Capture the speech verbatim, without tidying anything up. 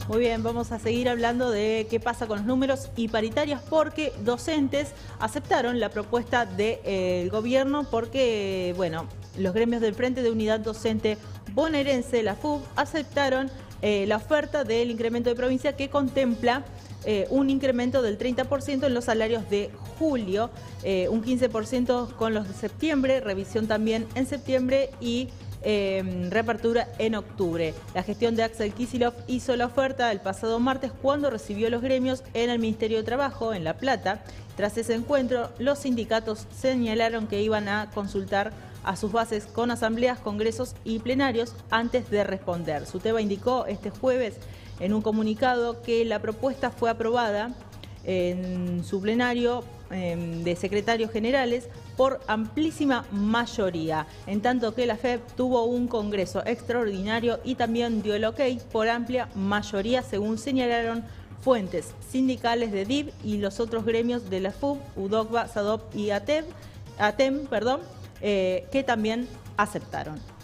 Muy bien, vamos a seguir hablando de qué pasa con los números y paritarias porque docentes aceptaron la propuesta del gobierno porque, bueno, los gremios del Frente de Unidad Docente Bonaerense, la F U B, aceptaron eh, la oferta del incremento de provincia que contempla eh, un incremento del treinta por ciento en los salarios de julio, eh, un quince por ciento con los de septiembre, revisión también en septiembre y Eh, reapertura en octubre. La gestión de Axel Kicillof hizo la oferta el pasado martes cuando recibió los gremios en el Ministerio de Trabajo, en La Plata. Tras ese encuentro, los sindicatos señalaron que iban a consultar a sus bases con asambleas, congresos y plenarios antes de responder. Suteba indicó este jueves en un comunicado que la propuesta fue aprobada en su plenario eh, de secretarios generales por amplísima mayoría, en tanto que la F E B tuvo un congreso extraordinario y también dio el ok por amplia mayoría, según señalaron fuentes sindicales de D I V y los otros gremios de la F U B, UDOCBA, SADOP y ATEM, ATEM perdón, eh, que también aceptaron.